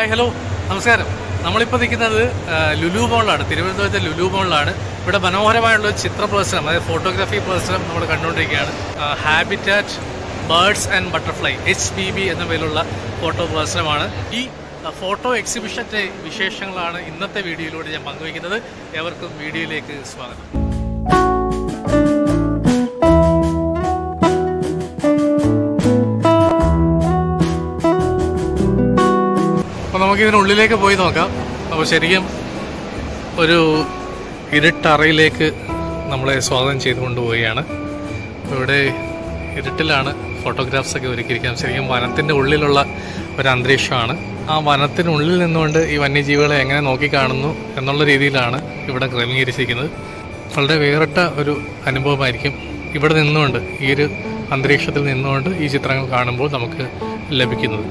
Hi hello നമസ്കാരം. നമ്മളിപ്പോൾ നിൽക്കുന്നത് ലുലു മോളിലാണ്, തിരുവനന്തപുരത്തെ ലുലു മോളിലാണ്. ഇവിടെ മനോഹരമായുള്ള ഒരു ചിത്ര പ്രദർശനം, അതായത് ഫോട്ടോഗ്രാഫി പ്രദർശനം നമ്മൾ കണ്ടുകൊണ്ടിരിക്കുകയാണ്. Habitat birds and butterfly HBB എന്ന പേരിലുള്ള ഫോട്ടോ പ്രദർശനമാണ്. ഈ ഫോട്ടോ എക്സിബിഷൻ്റെ വിശേഷങ്ങളാണ് ഇന്നത്തെ വീഡിയോയിലൂടെ ഞാൻ പങ്കുവയ്ക്കുന്നത്. ഏവർക്കും വീഡിയോയിലേക്ക് സ്വാഗതം. അപ്പോൾ നമുക്കിതിനുള്ളിലേക്ക് പോയി നോക്കാം. അപ്പോൾ ശരിക്കും ഒരു ഇരുട്ടറയിലേക്ക് നമ്മളെ സ്വാഗതം ചെയ്ത് കൊണ്ടുപോവുകയാണ്. ഇവിടെ ഇരുട്ടിലാണ് ഫോട്ടോഗ്രാഫ്സൊക്കെ ഒരുക്കിയിരിക്കുന്നത്. ശരിക്കും വനത്തിൻ്റെ ഉള്ളിലുള്ള ഒരു അന്തരീക്ഷമാണ്. ആ വനത്തിനുള്ളിൽ നിന്നുകൊണ്ട് ഈ വന്യജീവികളെ എങ്ങനെ നോക്കിക്കാണുന്നു എന്നുള്ള രീതിയിലാണ് ഇവിടെ ക്രമീകരിച്ചിരിക്കുന്നത്. വളരെ വേറിട്ട ഒരു അനുഭവമായിരിക്കും ഇവിടെ നിന്നുകൊണ്ട്, ഈ ഒരു അന്തരീക്ഷത്തിൽ നിന്നുകൊണ്ട് ഈ ചിത്രങ്ങൾ കാണുമ്പോൾ നമുക്ക് ലഭിക്കുന്നത്.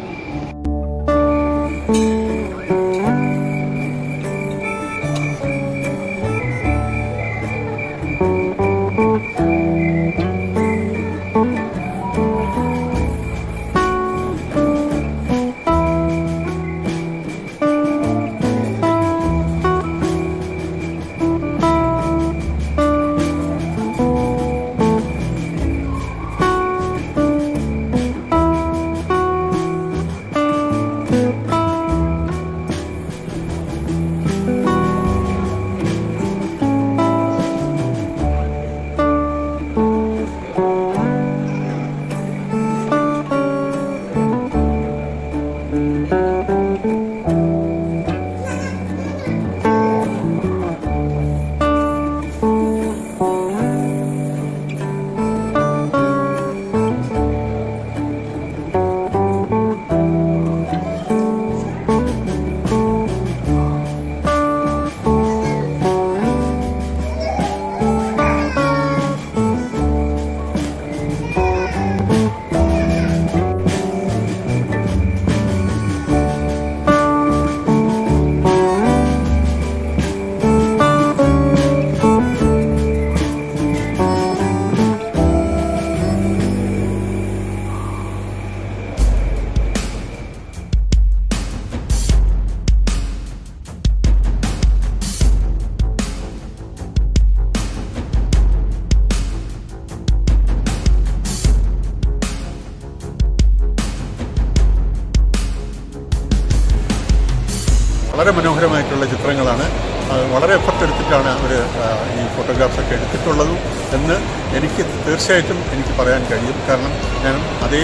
വളരെ മനോഹരമായിട്ടുള്ള ചിത്രങ്ങളാണ്. വളരെ എഫർട്ട് എടുത്തിട്ടാണ് അവർ ഈ ഫോട്ടോഗ്രാഫ്സൊക്കെ എടുത്തിട്ടുള്ളതും എന്ന് തീർച്ചയായിട്ടും എനിക്ക് പറയാൻ കഴിയും. കാരണം ഞാൻ അതേ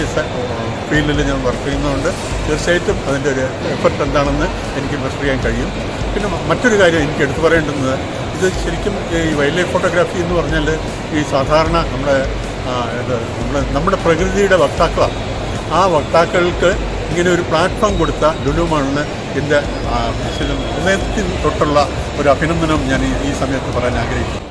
ഫീൽഡിൽ ഞാൻ വർക്ക് ചെയ്യുന്നതുകൊണ്ട് തീർച്ചയായിട്ടും അതിൻ്റെ ഒരു എഫർട്ട് എന്താണെന്ന് എനിക്ക് മെഷർ ചെയ്യാൻ കഴിയും. പിന്നെ മറ്റൊരു കാര്യം എനിക്ക് എടുത്തു പറയേണ്ടുന്നത്, ഇത് ശരിക്കും ഈ വൈൽഡ് ലൈഫ് ഫോട്ടോഗ്രാഫി എന്ന് പറഞ്ഞാൽ ഈ സാധാരണ നമ്മുടെ പ്രകൃതിയുടെ വക്താക്കളാണ്. ആ വക്താക്കൾക്ക് ഇങ്ങനെ ഒരു പ്ലാറ്റ്ഫോം കൊടുത്ത ലുലു മാളിന് എൻ്റെ ഹൃദയത്തിൽ തൊട്ടുള്ള ഒരു അഭിനന്ദനം ഞാൻ ഈ സമയത്ത് പറയാൻ ആഗ്രഹിക്കുന്നു.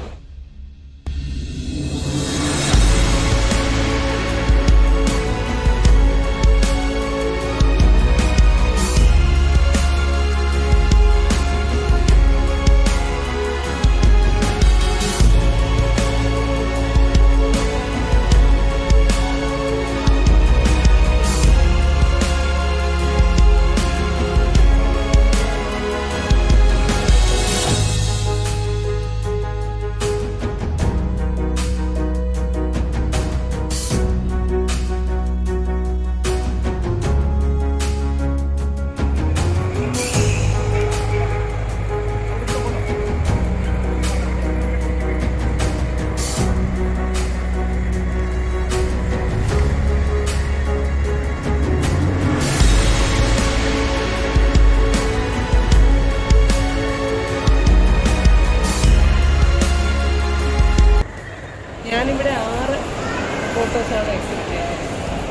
ഞാനിവിടെ 6 ഫോട്ടോസാണ് എക്സിബിറ്റ് ചെയ്യുന്നത്.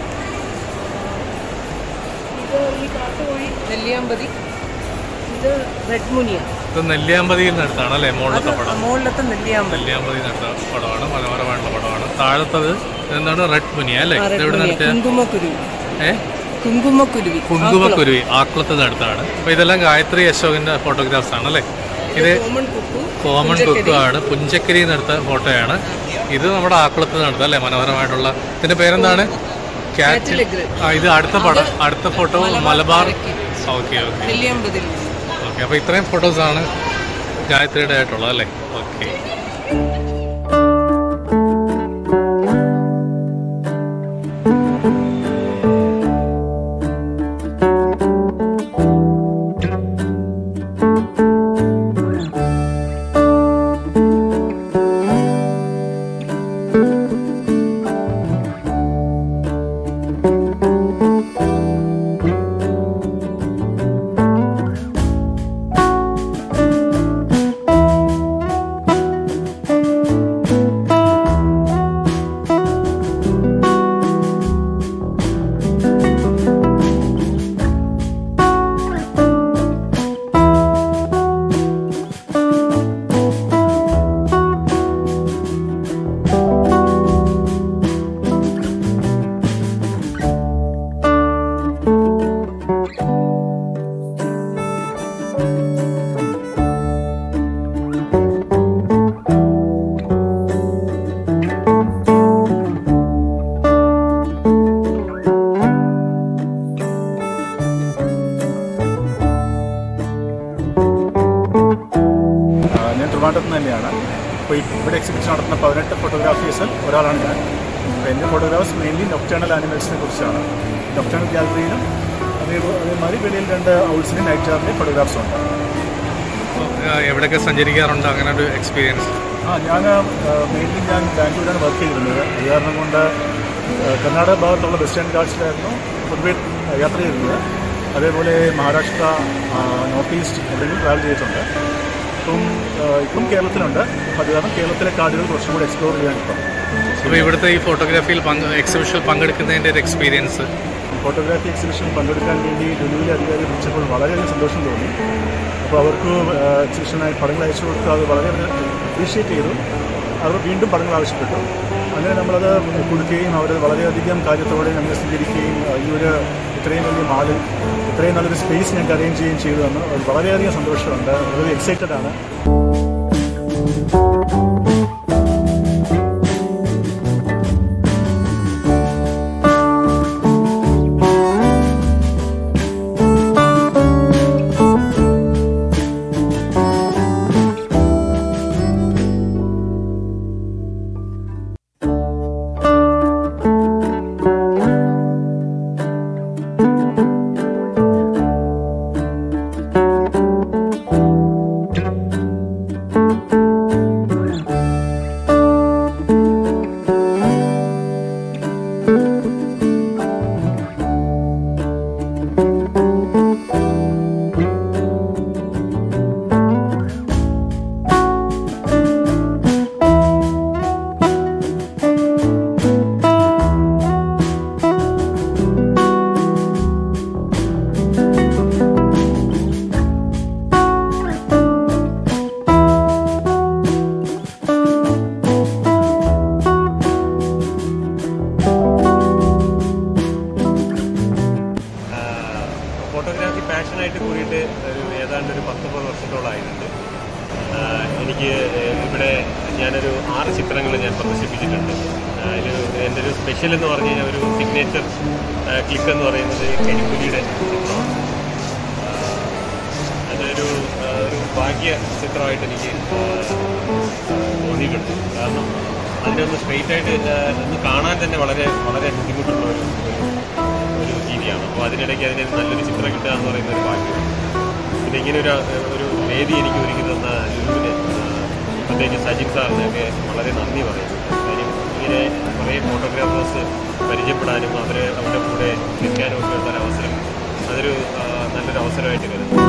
ഇത് ഈ കാട്ടുകോഴി നെല്ലിയാമ്പതി, ഇത് റെഡ് മുനിയ. ഇത് നെല്ലിയാമ്പതിയിൽ നിന്നെടുത്താണ് അല്ലേ? മുകളിലത്തെ നെല്ലിയാമ്പതി നിന്നെടുത്ത പടമാണ്, മനോഹരമായിട്ടുള്ള പടമാണ്. താഴത്തത് എന്താണ്? റെഡ് മുനിയ അല്ലേ? കുങ്കുമക്കുരുവി ആക്കുളത്ത് നിന്നെടുത്താണ്. അപ്പോൾ ഇതെല്ലാം ഗായത്രി അശോകന്റെ ഫോട്ടോഗ്രാഫ്സ് ആണ് അല്ലേ? ഇത് കോമൺ കുക്ക് ആണ്, പുഞ്ചക്കരിയിൽ നിന്നെടുത്ത ഫോട്ടോയാണ്. ഇത് നമ്മുടെ ആക്കുളത്ത് നടത്തുക അല്ലേ? മനോഹരമായിട്ടുള്ള. ഇതിന്റെ പേരെന്താണ്? ഇത് അടുത്ത ഫോട്ടോ ഓക്കെ ഓക്കെ നെല്ലിയാമ്പതിൽ. ഓക്കെ. അപ്പോൾ ഇത്രയും ഫോട്ടോസാണ് ഗായത്രിയുടെ ആയിട്ടുള്ളത് അല്ലേ? ഓക്കെ. ട്രിവാൻഡ്രത്ത് തന്നെയാണ്. അപ്പോൾ ഇവിടെ എക്സിബിഷൻ നടത്തുന്ന 18 ഫോട്ടോഗ്രാഫേഴ്സിൽ ഒരാളാണ് ഞാൻ. അപ്പോൾ എൻ്റെ ഫോട്ടോഗ്രാഫ്സ് മെയിൻലി നൊക്ടേണൽ ആനിമൽസിനെ കുറിച്ചാണ്. നൊക്ടേണൽ ഗാലറിയിലും അതേമാതിരി വെളിയിൽ 2 ഔൾസിനും നൈറ്റ് ചാർട്ടിലെ ഫോട്ടോഗ്രാഫ്സും ഉണ്ട്. എവിടെയൊക്കെ സഞ്ചരിക്കാറുണ്ട് അങ്ങനെ ഒരു എക്സ്പീരിയൻസ്? ഞാൻ മെയിൻലി ബാംഗ്ലൂരാണ് വർക്ക് ചെയ്തിരുന്നത്. അത് കാരണം കൊണ്ട് കർണാടക ഭാഗത്തുള്ള വെസ്റ്റേൺ ഗാർഡ്സിലായിരുന്നു പൊതുവെ യാത്ര ചെയ്തിരുന്നത്. അതേപോലെ മഹാരാഷ്ട്ര, നോർത്ത് ഈസ്റ്റ് എവിടെയെങ്കിലും ട്രാവൽ ചെയ്തിട്ടുണ്ട്. ഇപ്പം കേരളത്തിലുണ്ട്. അത് കാരണം കേരളത്തിലെ കാടുകൾ കുറച്ചും കൂടി എക്സ്പ്ലോർ ചെയ്യാൻ ഇപ്പം. അപ്പോൾ ഇവിടുത്തെ ഈ ഫോട്ടോഗ്രാഫിയിൽ എക്സിബിഷനിൽ പങ്കെടുക്കുന്നതിൻ്റെ ഒരു എക്സ്പീരിയൻസ്? ഫോട്ടോഗ്രാഫി എക്സിബിഷനിൽ പങ്കെടുക്കാൻ വേണ്ടി ലുലുവിലെ അധികാരി വിളിച്ചപ്പോൾ വളരെയധികം സന്തോഷം തോന്നി. അപ്പോൾ അവർക്ക് എക്സിബിഷനായി പടങ്ങൾ അയച്ചു കൊടുത്ത് അത് വളരെയധികം അപ്രീഷിയേറ്റ് ചെയ്തു. അവർ വീണ്ടും പടങ്ങൾ ആവശ്യപ്പെട്ടു. അങ്ങനെ നമ്മളത് കൊടുക്കുകയും അവർ വളരെയധികം കാര്യത്തോടെ ഞങ്ങൾ സ്വീകരിക്കുകയും ഈ ഒരു ഇത്രയും വലിയ മാളിൽ ഇത്രയും നല്ലൊരു സ്പേസ് ഞങ്ങൾക്ക് അറേഞ്ച് ചെയ്യുകയും ചെയ്തു തന്നു. അത് വളരെയധികം സന്തോഷമുണ്ട്. വളരെ എക്സൈറ്റഡ് ആണ്. ഫോട്ടോഗ്രാഫി പാഷനായിട്ട് കൂടിയിട്ട് ഏതാണ്ട് ഒരു 19 വർഷത്തോളമായിട്ടുണ്ട്. എനിക്ക് ഇവിടെ ഞാനൊരു 6 ചിത്രങ്ങൾ ഞാൻ പ്രദർശിപ്പിച്ചിട്ടുണ്ട്. അതിൽ എൻ്റെ ഒരു സ്പെഷ്യൽ എന്ന് പറഞ്ഞു കഴിഞ്ഞാൽ ഒരു സിഗ്നേച്ചർ ക്ലിക്ക് എന്ന് പറയുന്നത് കരിമ്പുലിയുടെ ചിത്രമാണ്. അതൊരു ഭാഗ്യ ചിത്രമായിട്ട് എനിക്ക് തോന്നിയിട്ടുണ്ട്. കാരണം അതിനൊന്ന് സ്ട്രെയിറ്റായിട്ട് ഒന്ന് കാണാൻ തന്നെ വളരെ വളരെ ബുദ്ധിമുട്ടുള്ള ഒരു രീതിയാണ്. അപ്പോൾ അതിനിടയ്ക്ക് അതിന് നല്ലൊരു ചിത്രം കിട്ടുക എന്ന് പറയുന്ന ഒരു ഭാഗ്യമാണ്. പിന്നെ ഇങ്ങനെ ഒരു വേദി എനിക്ക് ഒരുക്കി തന്ന ലുലുവിന്, പ്രത്യേകിച്ച് സജിൻ സാറിനൊക്കെ വളരെ നന്ദി പറയുന്നു. കാര്യം ഇങ്ങനെ കുറേ ഫോട്ടോഗ്രാഫേഴ്സ് പരിചയപ്പെടാനും അവരുടെ കൂടെ നിൽക്കാനും ഒക്കെ ഉള്ളൊരു അവസരം, അതൊരു നല്ലൊരു അവസരമായിട്ട് കരുതുന്നു.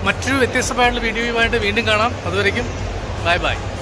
മറ്റൊരു വ്യത്യസ്തമായിട്ടുള്ള വീഡിയോയുമായിട്ട് വീണ്ടും കാണാം. അതുവരേക്കും ബൈ ബൈ.